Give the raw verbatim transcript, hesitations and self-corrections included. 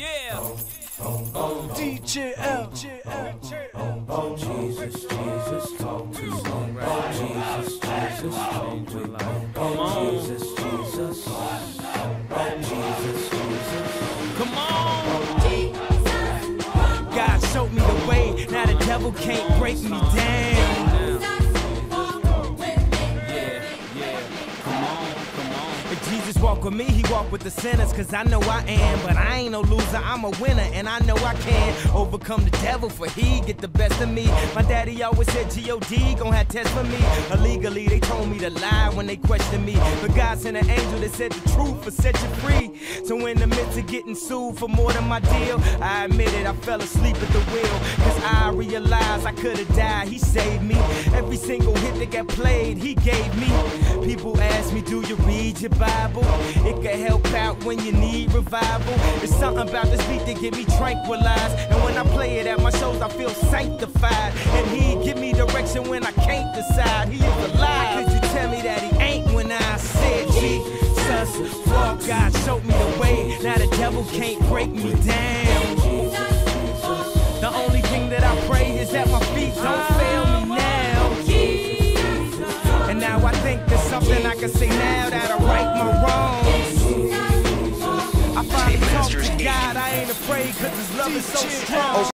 Yeah. D J L. Oh, Jesus, Jesus, talk to me. Oh, Jesus, Jesus, talk to me. Oh, Jesus, Jesus. Oh, Jesus, Jesus. Come on. God showed me the way. Now the devil can't break me down. If Jesus walk with me, he walk with the sinners, cause I know I am. But I ain't no loser, I'm a winner, and I know I can overcome the devil, for he get the best of me. My daddy always said G O D gon' have tests for me. Illegally, they told me to lie when they questioned me, but God sent an angel that said the truth will set you free. So in the midst of getting sued for more than my deal, I admit it, I fell asleep at the wheel, cause I realized I could've died. He saved me. Every single hit that got played, he gave me. People ask me, do you read your Bible? It can help out when you need revival. It's something about this beat that get me tranquilized, and when I play it at my shows I feel sanctified. And he give me direction when I can't decide. He is alive. Could you tell me that he ain't when I said Jesus? Fuck, God showed me the way. Now the devil can't break me down. The only thing that I pray is that my feet don't fail me now. And now I think there's something I can say now that'll right my wrongs. I finally talk to God, I ain't afraid cause his love is so strong.